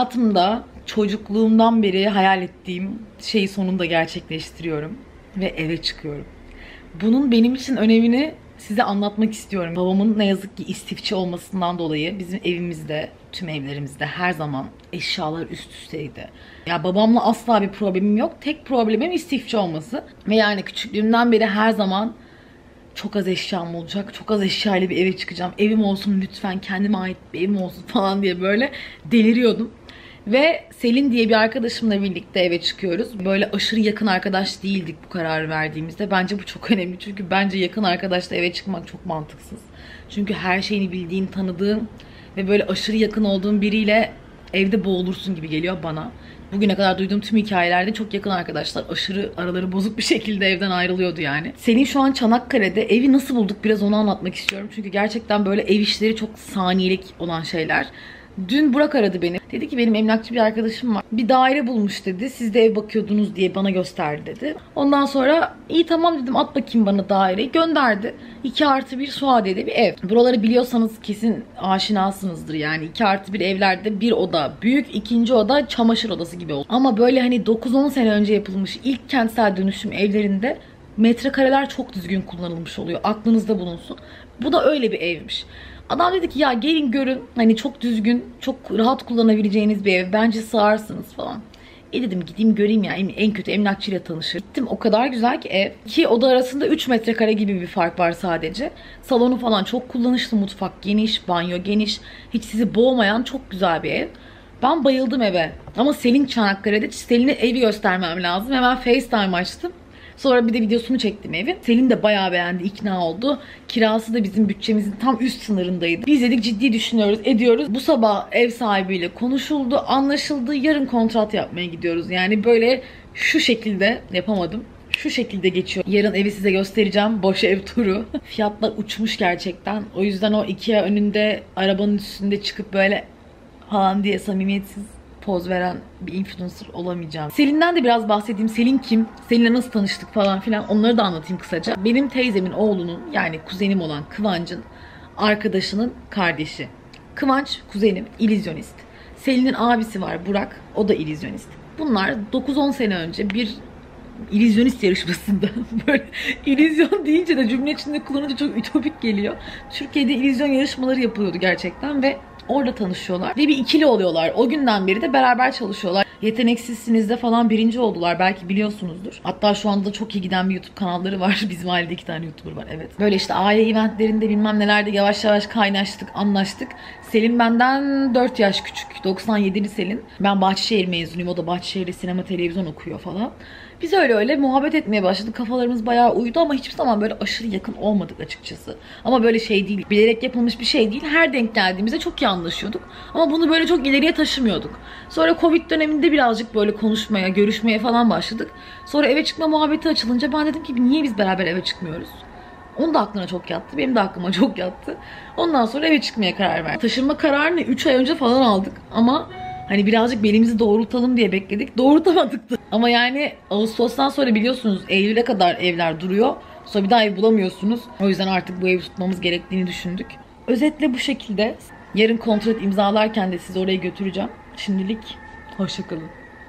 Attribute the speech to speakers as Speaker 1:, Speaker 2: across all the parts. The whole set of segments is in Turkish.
Speaker 1: Hayatımda çocukluğumdan beri hayal ettiğim şeyi sonunda gerçekleştiriyorum ve eve çıkıyorum. Bunun benim için önemini size anlatmak istiyorum. Babamın ne yazık ki istifçi olmasından dolayı bizim evimizde, tüm evlerimizde her zaman eşyalar üst üsteydi. Ya babamla asla bir problemim yok. Tek problemim istifçi olması. Ve yani küçüklüğümden beri her zaman çok az eşyam olacak, çok az eşyayla bir eve çıkacağım. Evim olsun lütfen, kendime ait bir evim olsun falan diye böyle deliriyordum. Ve Selin diye bir arkadaşımla birlikte eve çıkıyoruz. Böyle aşırı yakın arkadaş değildik bu kararı verdiğimizde. Bence bu çok önemli çünkü bence yakın arkadaşla eve çıkmak çok mantıksız. Çünkü her şeyini bildiğin, tanıdığın ve böyle aşırı yakın olduğun biriyle evde boğulursun gibi geliyor bana. Bugüne kadar duyduğum tüm hikayelerde çok yakın arkadaşlar aşırı araları bozuk bir şekilde evden ayrılıyordu yani. Selin şu an Çanakkale'de. Evi nasıl bulduk biraz onu anlatmak istiyorum. Çünkü gerçekten böyle ev işleri çok saniyelik olan şeyler. Dün Burak aradı beni. Dedi ki benim emlakçı bir arkadaşım var. Bir daire bulmuş dedi. Siz de ev bakıyordunuz diye bana gösterdi dedi. Ondan sonra iyi tamam dedim, at bakayım bana daireyi. Gönderdi. 2+1 Suadiye'de bir ev. Buraları biliyorsanız kesin aşinasınızdır yani. 2+1 evlerde bir oda büyük, ikinci oda çamaşır odası gibi oldu. Ama böyle hani 9-10 sene önce yapılmış ilk kentsel dönüşüm evlerinde metrekareler çok düzgün kullanılmış oluyor. Aklınızda bulunsun. Bu da öyle bir evmiş. Adam dedi ki ya gelin görün, hani çok düzgün, çok rahat kullanabileceğiniz bir ev, bence sığarsınız falan. Dedim gideyim göreyim ya, en kötü emlakçıyla tanışır. Gittim, o kadar güzel ki ev. İki oda arasında 3 metrekare gibi bir fark var sadece. Salonu falan çok kullanışlı, mutfak geniş, banyo geniş. Hiç sizi boğmayan çok güzel bir ev. Ben bayıldım eve. Ama Selin Çanakkale'de, Selin'e evi göstermem lazım. Hemen FaceTime açtım. Sonra bir de videosunu çektim evin. Selin de bayağı beğendi, ikna oldu. Kirası da bizim bütçemizin tam üst sınırındaydı. Biz dedik ciddi düşünüyoruz, ediyoruz. Bu sabah ev sahibiyle konuşuldu, anlaşıldı. Yarın kontrat yapmaya gidiyoruz. Yani böyle şu şekilde yapamadım. Şu şekilde geçiyor. Yarın evi size göstereceğim. Boş ev turu. Fiyatlar uçmuş gerçekten. O yüzden o IKEA önünde arabanın üstünde çıkıp böyle falan diye samimiyetsiz poz veren bir influencer olamayacağım. Selin'den de biraz bahsedeyim. Selin kim? Selin'le nasıl tanıştık falan filan, onları da anlatayım kısaca. Benim teyzemin oğlunun, yani kuzenim olan Kıvanç'ın arkadaşının kardeşi. Kıvanç kuzenim, illüzyonist. Selin'in abisi var Burak, o da illüzyonist. Bunlar 9-10 sene önce bir illüzyonist yarışmasında böyle illüzyon deyince de cümle içinde kullanınca çok ütopik geliyor. Türkiye'de illüzyon yarışmaları yapılıyordu gerçekten ve orada tanışıyorlar. Ve bir ikili oluyorlar. O günden beri de beraber çalışıyorlar. Yeteneksizsinizde falan birinci oldular. Belki biliyorsunuzdur. Hatta şu anda da çok iyi giden bir YouTube kanalları var. Bizim ailede 2 tane YouTuber var. Evet. Böyle işte aile eventlerinde bilmem nelerde yavaş yavaş kaynaştık, anlaştık. Selin benden 4 yaş küçük. 97'li Selin. Ben Bahçeşehir mezunuyum. O da Bahçeşehir'de sinema televizyon okuyor falan. Biz öyle muhabbet etmeye başladık. Kafalarımız bayağı uydu ama hiçbir zaman böyle aşırı yakın olmadık açıkçası. Ama böyle şey değil, bilerek yapılmış bir şey değil. Her denk geldiğimizde çok iyi anlaşıyorduk. Ama bunu böyle çok ileriye taşımıyorduk. Sonra Covid döneminde birazcık böyle konuşmaya, görüşmeye falan başladık. Sonra eve çıkma muhabbeti açılınca ben dedim ki niye biz beraber eve çıkmıyoruz? Onun da aklına çok yattı. Benim de aklıma çok yattı. Ondan sonra eve çıkmaya karar verdik. Taşınma kararını 3 ay önce falan aldık. Ama hani birazcık belimizi doğrultalım diye bekledik. Doğrultamadık da. Ama yani Ağustos'tan sonra biliyorsunuz Eylül'e kadar evler duruyor. Sonra bir daha ev bulamıyorsunuz. O yüzden artık bu evi tutmamız gerektiğini düşündük. Özetle bu şekilde. Yarın kontrat imzalarken de sizi oraya götüreceğim. Şimdilik hoşçakalın.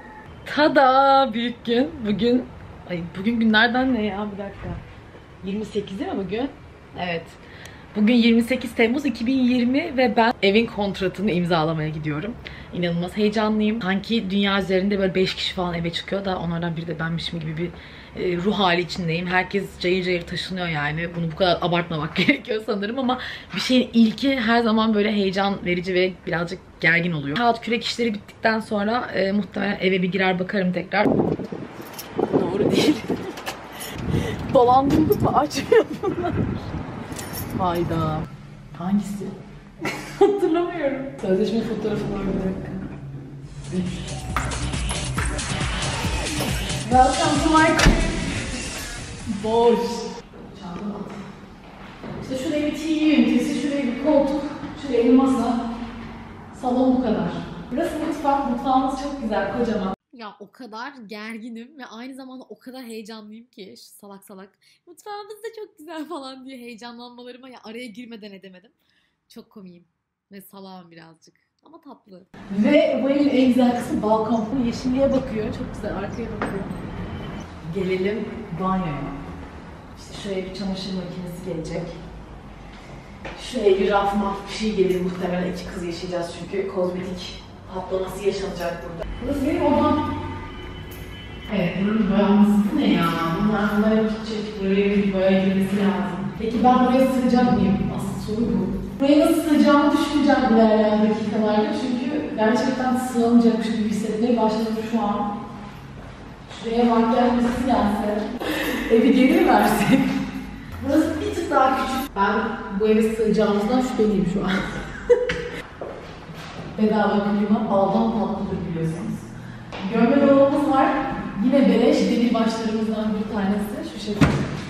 Speaker 1: Tada! Büyük gün. Bugün günlerden ne ya? Bir dakika. 28'i mi bugün? Evet. Bugün 28 Temmuz 2020 ve ben evin kontratını imzalamaya gidiyorum. İnanılmaz heyecanlıyım. Sanki dünya üzerinde böyle 5 kişi falan eve çıkıyor da onlardan biri de benmişim gibi bir ruh hali içindeyim. Herkes cayır cayır taşınıyor yani. Bunu bu kadar abartmamak gerekiyor sanırım ama bir şeyin ilki her zaman böyle heyecan verici ve birazcık gergin oluyor. Kağıt kürek işleri bittikten sonra muhtemelen eve bir girer bakarım tekrar. Doğru değil. Dolandırdık mı? Açmıyor bunlar. Hayda. Hangisi? Hatırlamıyorum. Sözleşme fotoğrafı var bir dakika. Welcome to my boş. Çantam at. İşte şuraya bir TV ünitesi, şuraya bir koltuk, şuraya bir masa. Salon bu kadar. Burası mutfak. Mutfağımız çok güzel, kocaman. Ya o kadar gerginim ve aynı zamanda o kadar heyecanlıyım ki şu salak salak mutfağımız da çok güzel falan diye heyecanlanmalarıma ya araya girmeden edemedim. Çok komiyim ve salağım birazcık. Ama tatlı. Ve bu evin en güzel kısmı balkon. Bu yeşilliğe bakıyor. Çok güzel. Arkaya bakıyor. Gelelim banyoya. İşte şuraya bir çamaşır makinesi gelecek. Şuraya bir raf bir şey gelir muhtemelen. 2 kız yaşayacağız çünkü kozmetik patlaması yaşanacak burada. Burası benim odam. Evet, buranın boyanması ne ya? Bunlar gidecek, buraya bir boya girmesi lazım. Peki ben buraya sığacak mıyım? Asıl soru bu. Buraya nasıl sığacağımı düşüneceğim ilerleyen dakikalarda. Çünkü gerçekten sığamayacakmış gibi hissetmeye başladım şu an. Şuraya makyaj masası gelse, evi geri mi versek? Burası bir tık daha küçük. Ben bu eve sığacağımızdan şüpheliyim şu an. Bedava klima baldan tatlıdır biliyorsunuz. Görme dolabımız var. Yine beleş demir başlarımızdan bir tanesi. Şu şekilde.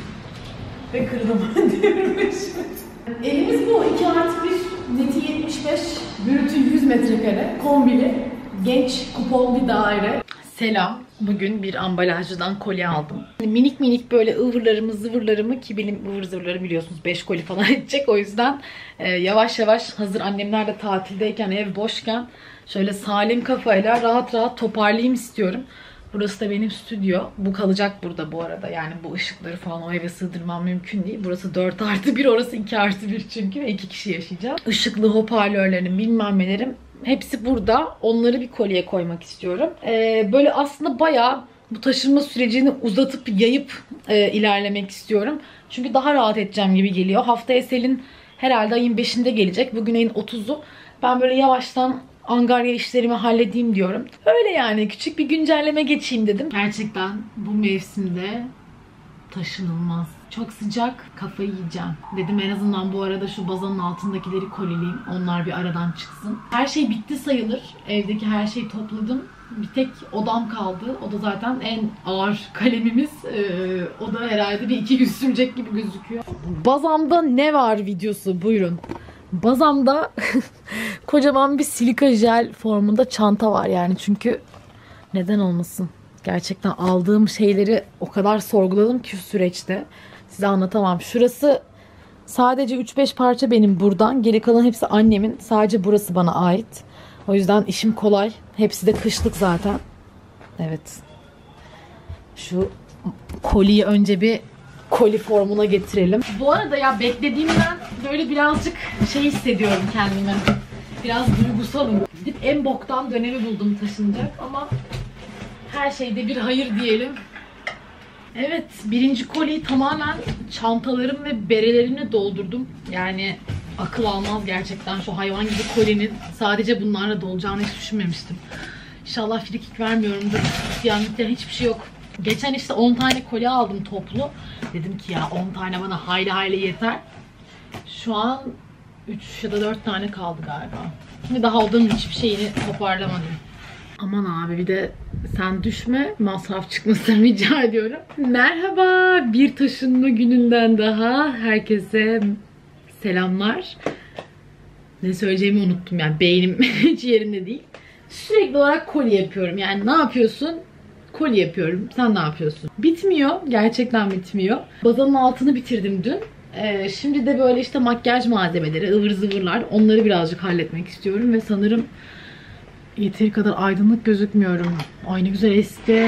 Speaker 1: Ve kırdım diyorum şimdi. Evimiz bu. 2+1, neti 75, bürütü 100 metrekare, kombili, genç kupon bir daire. Selam. Bugün bir ambalajcıdan kolye aldım. Minik minik böyle ıvırlarımı zıvırlarımı, ki benim ıvır zıvırları biliyorsunuz 5 koli falan edecek. O yüzden yavaş yavaş hazır annemler de tatildeyken, ev boşken şöyle salim kafayla rahat rahat toparlayayım istiyorum. Burası da benim stüdyo. Bu kalacak burada bu arada. Yani bu ışıkları falan o eve sığdırmam mümkün değil. Burası 4+1, orası 2+1 çünkü ve 2 kişi yaşayacağım. Işıklı hoparlörlerim, bilmem nelerim hepsi burada. Onları bir kolyeye koymak istiyorum. Böyle aslında bayağı bu taşınma sürecini uzatıp yayıp ilerlemek istiyorum. Çünkü daha rahat edeceğim gibi geliyor. Haftaya Selin herhalde ayın 5'inde gelecek. Bugün ayın 30'u. Ben böyle yavaştan angarya işlerimi halledeyim diyorum. Öyle yani, küçük bir güncelleme geçeyim dedim. Gerçekten bu mevsimde taşınılmaz. Çok sıcak, kafayı yiyeceğim. Dedim en azından bu arada şu bazanın altındakileri kolileyim. Onlar bir aradan çıksın. Her şey bitti sayılır. Evdeki her şeyi topladım. Bir tek odam kaldı. O da zaten en ağır kalemimiz. O da herhalde bir 2 gün sürecek gibi gözüküyor. Bazamda ne var videosu, buyurun. Bazamda kocaman bir silika jel formunda çanta var yani, çünkü neden olmasın. Gerçekten aldığım şeyleri o kadar sorguladım ki şu süreçte. Size anlatamam. Şurası sadece 3-5 parça benim buradan. Geri kalan hepsi annemin. Sadece burası bana ait. O yüzden işim kolay. Hepsi de kışlık zaten. Evet. Şu koliyi önce bir koli formuna getirelim. Bu arada ya beklediğimden böyle birazcık şey hissediyorum kendime. Biraz duygusalım. Gidip en boktan dönemi buldum taşınacak ama her şeyde bir hayır diyelim. Evet, birinci koliyi tamamen çantalarım ve berelerimle doldurdum. Yani akıl almaz gerçekten şu hayvan gibi kolinin sadece bunlarla dolacağını hiç düşünmemiştim. İnşallah frikik vermiyorumdur. Yani hiçbir şey yok. Geçen işte 10 tane koli aldım toplu. Dedim ki ya 10 tane bana hayli hayli yeter. Şu an 3 ya da 4 tane kaldı galiba. Şimdi daha odanın hiçbir şeyini toparlamadım. Aman abi bir de sen düşme, masraf çıkmasını rica ediyorum. Merhaba, bir taşınma gününden daha herkese selamlar. Ne söyleyeceğimi unuttum yani, beynim hiç yerinde değil. Sürekli olarak koli yapıyorum, yani ne yapıyorsun? Koli yapıyorum, sen ne yapıyorsun? Bitmiyor, gerçekten bitmiyor. Bazanın altını bitirdim dün. Şimdi de böyle işte makyaj malzemeleri, ıvır zıvırlar, onları birazcık halletmek istiyorum ve sanırım yeteri kadar aydınlık gözükmüyorum. Ay ne güzel esti.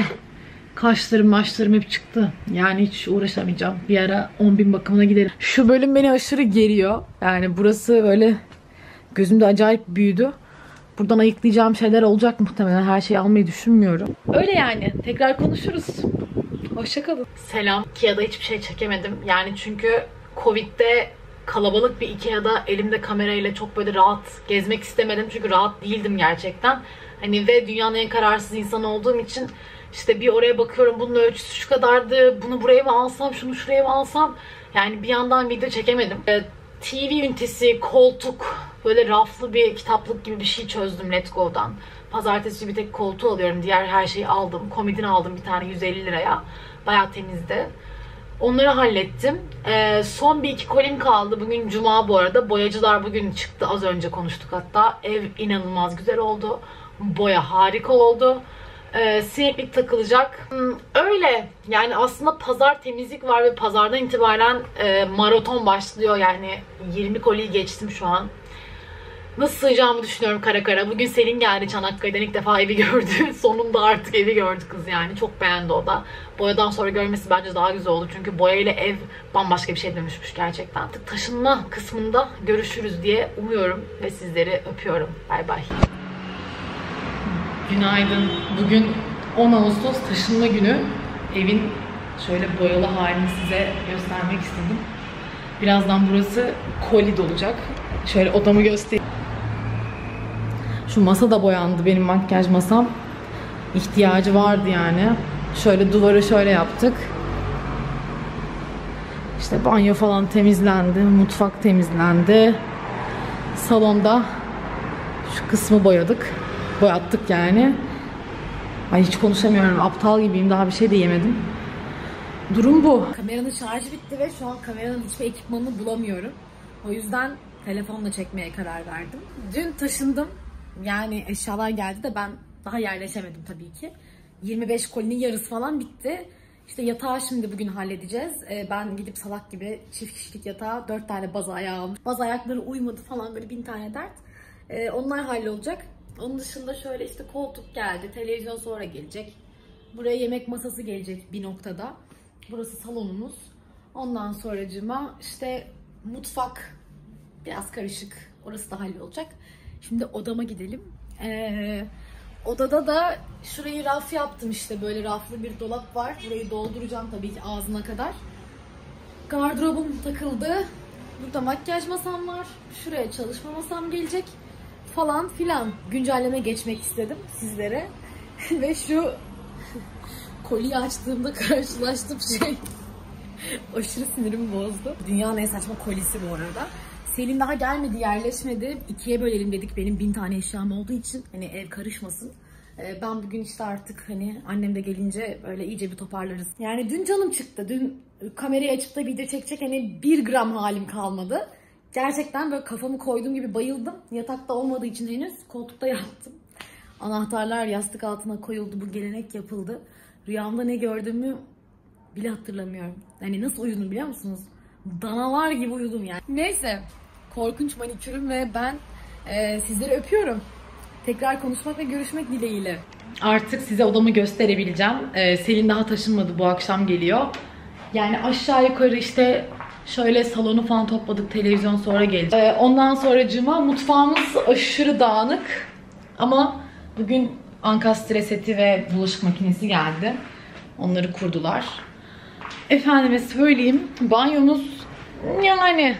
Speaker 1: Kaşlarım hep çıktı. Yani hiç uğraşamayacağım. Bir ara 10.000 bakımına giderim. Şu bölüm beni aşırı geriyor. Yani burası böyle gözümde acayip büyüdü. Buradan ayıklayacağım şeyler olacak muhtemelen. Her şeyi almayı düşünmüyorum. Öyle yani. Tekrar konuşuruz. Hoşçakalın. Selam. Ikea'da hiçbir şey çekemedim. Yani çünkü Covid'de kalabalık bir Ikea'da elimde kamerayla çok böyle rahat gezmek istemedim. Çünkü rahat değildim gerçekten. Hani ve dünyanın en kararsız insanı olduğum için işte bir oraya bakıyorum, bunun ölçüsü şu kadardı, bunu buraya mı alsam, şunu şuraya mı alsam. Yani bir yandan video çekemedim. TV ünitesi, koltuk, böyle raflı bir kitaplık gibi bir şey çözdüm Letgo'dan. Pazartesi bir tek koltuğu alıyorum. Diğer her şeyi aldım. Komodini aldım bir tane 150 liraya. Bayağı temizdi. Onları hallettim. Son bir iki kolim kaldı. Bugün cuma bu arada. Boyacılar bugün çıktı. Az önce konuştuk hatta. Ev inanılmaz güzel oldu. Boya harika oldu. Sineklik takılacak. Öyle. Yani aslında pazar temizlik var ve pazardan itibaren maraton başlıyor. Yani 20 koliyi geçtim şu an. Nasıl sığacağımı düşünüyorum kara kara. Bugün Selin geldi Çanakkale'den, ilk defa evi gördü. Sonunda artık evi gördü kız yani. Çok beğendi o da. Boyadan sonra görmesi bence daha güzel oldu. Çünkü boyayla ev bambaşka bir şey dönüşmüş gerçekten. Artık taşınma kısmında görüşürüz diye umuyorum ve sizleri öpüyorum. Bay bay. Günaydın. Bugün 10 Ağustos taşınma günü. Evin şöyle boyalı halini size göstermek istedim. Birazdan burası koli dolacak. Şöyle odamı göstereyim. Şu masa da boyandı, benim makyaj masam. İhtiyacı vardı yani. Şöyle duvarı şöyle yaptık. İşte banyo falan temizlendi, mutfak temizlendi. Salonda şu kısmı boyadık. Boyattık yani. Ay hiç konuşamıyorum. Aptal gibiyim. Daha bir şey de yemedim. Durum bu. Kameranın şarjı bitti ve şu an kameranın hiçbir ekipmanını bulamıyorum. O yüzden telefonla çekmeye karar verdim. Dün taşındım. Yani eşyalar geldi de ben daha yerleşemedim tabii ki. 25 kolinin yarısı falan bitti. İşte yatağı şimdi bugün halledeceğiz. Ben gidip salak gibi çift kişilik yatağa 4 tane baz ayağı aldım. Baz ayakları uymadı falan, böyle 1000 tane dert. Onlar hallolacak. Onun dışında şöyle işte koltuk geldi. Televizyon sonra gelecek. Buraya yemek masası gelecek bir noktada. Burası salonumuz. Ondan sonracığıma işte mutfak biraz karışık. Orası da hallolacak. Şimdi odama gidelim. Odada da şurayı raf yaptım işte. Böyle raflı bir dolap var. Burayı dolduracağım tabii ki ağzına kadar. Gardırobum takıldı. Burada makyaj masam var. Şuraya çalışma masam gelecek. Falan filan. Güncelleme geçmek istedim sizlere. Ve şu koliyi açtığımda karşılaştığım şey aşırı sinirimi bozdu. Dünyanın en saçma kolisi bu arada. Selin daha gelmedi, yerleşmedi. 2'ye bölelim dedik, benim 1000 tane eşyam olduğu için. Hani ev karışmasın. Ben bugün işte artık hani annem de gelince böyle iyice bir toparlarız. Yani dün canım çıktı. Dün kamerayı açıp da video çekecek hani 1 gram halim kalmadı. Gerçekten böyle kafamı koyduğum gibi bayıldım. Yatakta olmadığı için henüz koltukta yattım. Anahtarlar yastık altına koyuldu. Bu gelenek yapıldı. Rüyamda ne gördüğümü bile hatırlamıyorum. Hani nasıl uyudum biliyor musunuz? Danalar gibi uyudum yani. Neyse. Korkunç manikürüm ve ben sizleri öpüyorum. Tekrar konuşmak ve görüşmek dileğiyle. Artık size odamı gösterebileceğim. Selin daha taşınmadı. Bu akşam geliyor. Yani aşağı yukarı işte şöyle salonu falan topladık. Televizyon sonra gelecek. Ondan sonracığıma mutfağımız aşırı dağınık. Ama bugün ankastre seti ve bulaşık makinesi geldi. Onları kurdular. Efendime söyleyeyim, banyomuz yani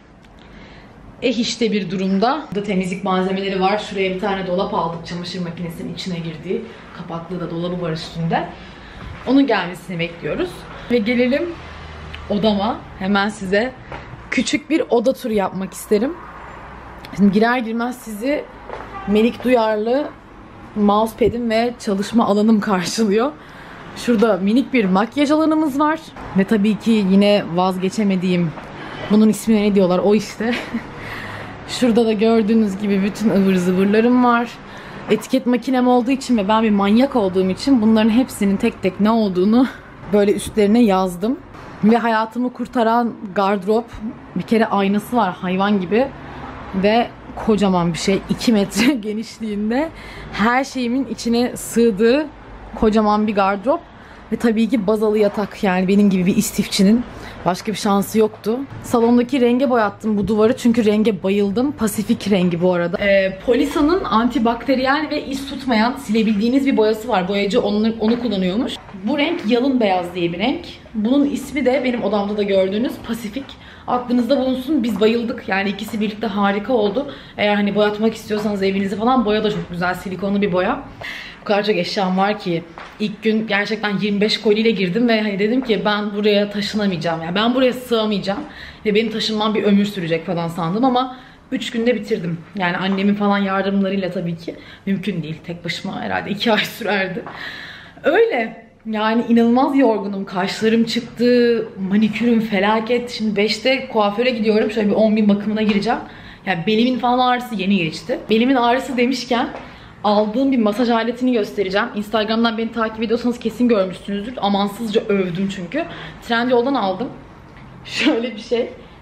Speaker 1: işte bir durumda. Burada temizlik malzemeleri var. Şuraya bir tane dolap aldık, çamaşır makinesinin içine girdiği. Kapaklı da dolabı var üstünde. Onun gelmesini bekliyoruz. Ve gelelim odama. Hemen size küçük bir oda turu yapmak isterim. Şimdi girer girmez sizi Melik Duyarlı mousepad'im ve çalışma alanım karşılıyor. Şurada minik bir makyaj alanımız var. Ve tabii ki yine vazgeçemediğim, bunun ismine ne diyorlar o işte. Şurada da gördüğünüz gibi bütün ıvır zıvırlarım var. Etiket makinem olduğu için ve ben bir manyak olduğum için bunların hepsinin tek tek ne olduğunu böyle üstlerine yazdım. Ve hayatımı kurtaran gardırop, bir kere aynası var hayvan gibi. Ve kocaman bir şey, 2 metre genişliğinde. Her şeyimin içine sığdığı kocaman bir gardırop. Ve tabii ki bazalı yatak, yani benim gibi bir istifçinin başka bir şansı yoktu. Salondaki renge boyattım bu duvarı çünkü renge bayıldım. Pasifik rengi bu arada. Polisa'nın antibakteriyel ve iz tutmayan silebildiğiniz bir boyası var. Boyacı onu kullanıyormuş. Bu renk yalın beyaz diye bir renk. Bunun ismi de benim odamda da gördüğünüz Pasifik. Aklınızda bulunsun, biz bayıldık. Yani ikisi birlikte harika oldu. Eğer hani boyatmak istiyorsanız evinizi falan, boya da çok güzel, silikonlu bir boya. Bu kadar çok eşyam var ki ilk gün gerçekten 25 koliyle girdim ve hani dedim ki ben buraya taşınamayacağım. Yani ben buraya sığamayacağım ve benim taşınmam bir ömür sürecek falan sandım ama 3 günde bitirdim. Yani annemin falan yardımlarıyla tabii ki mümkün değil. Tek başıma herhalde 2 ay sürerdi. Öyle. Yani inanılmaz yorgunum. Kaşlarım çıktı. Manikürüm felaket. Şimdi 5'te kuaföre gidiyorum. Şöyle bir 10.000 bakımına gireceğim. Yani belimin falan ağrısı yeni geçti. Belimin ağrısı demişken aldığım bir masaj aletini göstereceğim. Instagram'dan beni takip ediyorsanız kesin görmüşsünüzdür. Amansızca övdüm çünkü. Trendyol'dan aldım. Şöyle bir şey.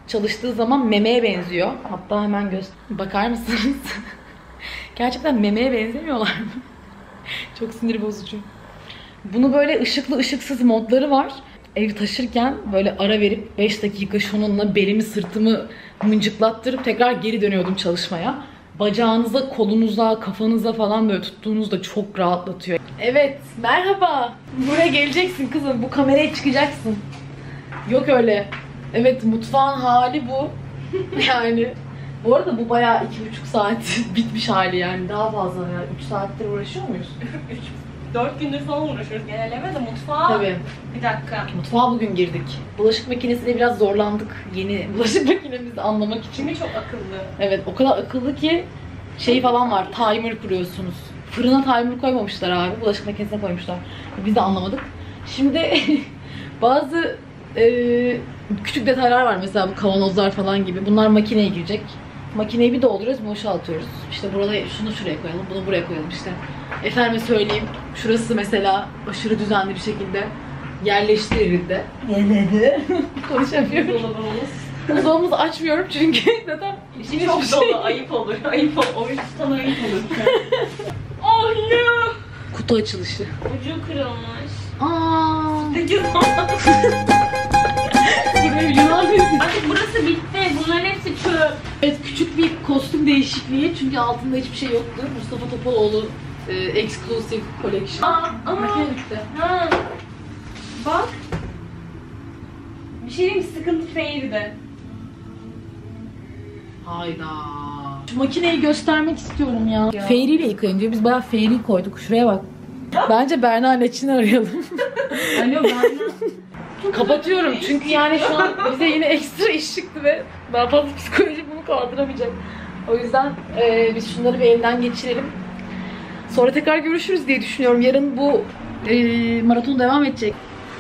Speaker 1: çalıştığı zaman memeye benziyor. Hatta hemen bakar mısınız? Gerçekten memeye benzemiyorlar mı? Çok sinir bozucu. Bunu böyle ışıklı ışıksız modları var. Ev taşırken böyle ara verip 5 dakika şununla belimi sırtımı mıncıklattırıp tekrar geri dönüyordum çalışmaya. Bacağınıza, kolunuza, kafanıza falan böyle tuttuğunuzda çok rahatlatıyor. Evet, merhaba. Buraya geleceksin kızım. Bu kameraya çıkacaksın. Yok öyle. Evet, mutfağın hali bu. Yani bu arada bu bayağı 2,5 saat bitmiş hali yani. Daha fazla yani. 3 saattir uğraşıyor muyuz?
Speaker 2: 4 gündür falan uğraşıyoruz genelleme de mutfağa.
Speaker 1: Tabii.
Speaker 2: Bir dakika.
Speaker 1: Mutfağa bugün girdik. Bulaşık makinesiyle biraz zorlandık. Yeni bulaşık makinemizi anlamak için.
Speaker 2: Çünkü çok akıllı.
Speaker 1: Evet, o kadar akıllı ki şey falan var. Timer kuruyorsunuz. Fırına timer koymamışlar abi. Bulaşık makinesine koymuşlar. Biz de anlamadık. Şimdi bazı küçük detaylar var. Mesela bu kavanozlar falan gibi. Bunlar makineye girecek. Makineyi bir dolduruyoruz, boşaltıyoruz. İşte burada şunu şuraya koyalım, bunu buraya koyalım işte. Efendime söyleyeyim, şurası mesela aşırı düzenli bir şekilde yerleştirildi. Yerledi. Konuşamıyorum.
Speaker 2: Buzdolabımız.
Speaker 1: Buzdolabımızı açmıyorum çünkü zaten
Speaker 2: İçi çok dolu, ayıp olur. Ayıp olur. O tutan ayıp olur. Oh ya!
Speaker 1: Kutu açılışı.
Speaker 2: Ucu kırılmış.
Speaker 1: Aaa.
Speaker 2: Peki zaman.
Speaker 1: Buraya Yunan dizisi.
Speaker 2: Artık burası bitti. Bunların hepsi çöp.
Speaker 1: Evet, küçük bir kostüm değişikliği çünkü altında hiçbir şey yoktu. Mustafa Topaloğlu Exclusive Collection. Makine bitti.
Speaker 2: Ha. Bak. Bir şey diyeyim mi? Sıkıntı Fairy'de.
Speaker 1: Hayda. Şu makineyi göstermek istiyorum ya. Fairy ile yıkayın diyor. Biz bayağı Fairy koyduk. Şuraya bak. Bence Berna Leçin'i arayalım.
Speaker 2: Alo Berna.
Speaker 1: Kapatıyorum çünkü yani şu an bize yine ekstra iş çıktı ve daha fazla psikoloji bunu kaldıramayacak. O yüzden biz şunları bir elden geçirelim. Sonra tekrar görüşürüz diye düşünüyorum. Yarın bu maraton devam edecek.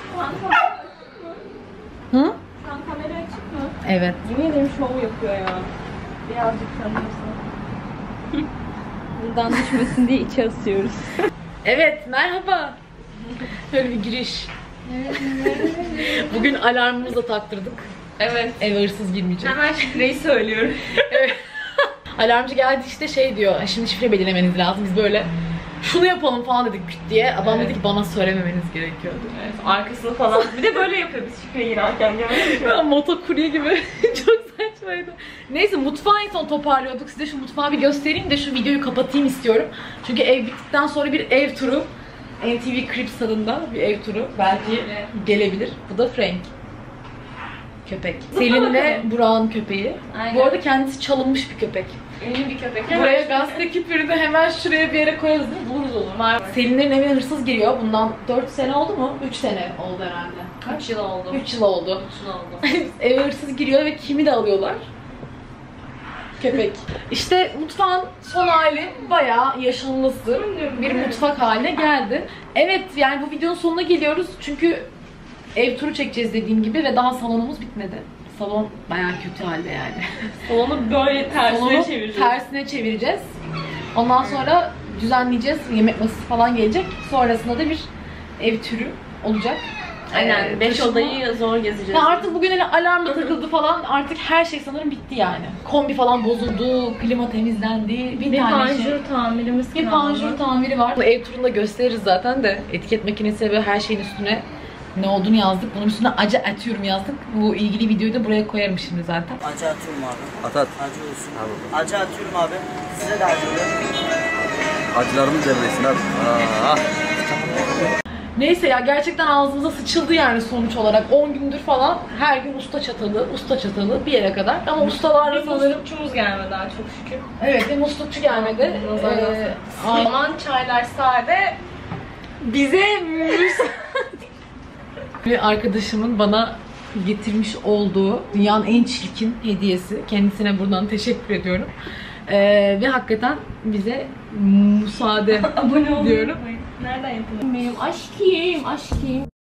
Speaker 1: Hı?
Speaker 2: Sen kamera açık mı?
Speaker 1: Evet.
Speaker 2: Yemin ederim şov yapıyor ya. Birazcık sanıyorsun. Buradan düşmesin diye içe asıyoruz.
Speaker 1: Evet, merhaba. Böyle bir giriş. Bugün alarmımızı da taktırdık.
Speaker 2: Evet.
Speaker 1: Eve hırsız girmeyecek.
Speaker 2: Hemen şifreyi söylüyorum.
Speaker 1: Evet. Alarmcı geldi işte şey diyor, şimdi şifre belirlemeniz lazım. Biz böyle şunu yapalım falan dedik küt diye. Adam dedi ki bana söylememeniz gerekiyordu.
Speaker 2: Evet, arkasını falan. Bir de böyle yapıyor biz şifreyi girerken.
Speaker 1: Ben motokurye gibi. Çok saçmaydı. Neyse, mutfağı en son toparlıyorduk. Size şu mutfağı bir göstereyim de şu videoyu kapatayım istiyorum. Çünkü ev bittikten sonra bir ev turu. NTV Cribs tadında bir ev turu belki gelebilir. Bu da Frank. Köpek. Selin'le Burak'ın köpeği.
Speaker 2: Aynen.
Speaker 1: Bu arada kendisi çalınmış bir köpek.
Speaker 2: Ünlü bir köpek.
Speaker 1: Buraya gazete küpürü de hemen şuraya bir yere koyarız değil mi? Buluruz onu. Selin'lerin evine hırsız giriyor. Bundan 4 sene oldu mu? 3 sene oldu herhalde.
Speaker 2: 3 yıl oldu.
Speaker 1: 3 yıl oldu.
Speaker 2: 3 yıl oldu.
Speaker 1: Eve hırsız giriyor ve kimi de alıyorlar? Köpek. İşte mutfağın son hali bayağı yaşanması bir mutfak haline geldi. Evet, yani bu videonun sonuna geliyoruz çünkü ev turu çekeceğiz dediğim gibi ve daha salonumuz bitmedi. Salon bayağı kötü halde yani.
Speaker 2: Salonu böyle tersine çevireceğiz.
Speaker 1: Tersine çevireceğiz. Ondan sonra düzenleyeceğiz. Yemek masası falan gelecek. Sonrasında da bir ev türü olacak.
Speaker 2: Aynen. 5 odayı zor gezeceğiz.
Speaker 1: Ya artık bugün hani alarm da takıldı falan. Artık her şey sanırım bitti yani. Kombi falan bozuldu, klima temizlendi.
Speaker 2: Bir panjur tamirimiz kaldı.
Speaker 1: Bir panjur tamiri var. Bu ev turunu da gösteririz zaten de. Etiket makinesi ve her şeyin üstüne ne olduğunu yazdık. Bunun üstüne acı atıyorum yazdık. Bu ilgili videoyu da buraya koyarım şimdi zaten.
Speaker 3: Acı atıyorum abi.
Speaker 4: At at.
Speaker 3: Acı olsun. Acı atıyorum abi. Size de acı oluyor.
Speaker 4: Acılarımız devresin abi.
Speaker 1: Neyse ya, gerçekten ağzımıza sıçıldı yani sonuç olarak. 10 gündür falan her gün usta çatalı bir yere kadar. Ama ustalarla sanırım...
Speaker 2: Muslukçumuz gelmedi daha çok şükür.
Speaker 1: Evet, bir muslukçu gelmedi.
Speaker 2: Aman çaylar sade.
Speaker 1: Bize bir arkadaşımın bana getirmiş olduğu dünyanın en çirkin hediyesi. Kendisine buradan teşekkür ediyorum. Ve hakikaten bize müsaade
Speaker 2: Abone olmayı
Speaker 1: diyorum.
Speaker 2: unutmayın. Nereden yapılır? Benim aşkım.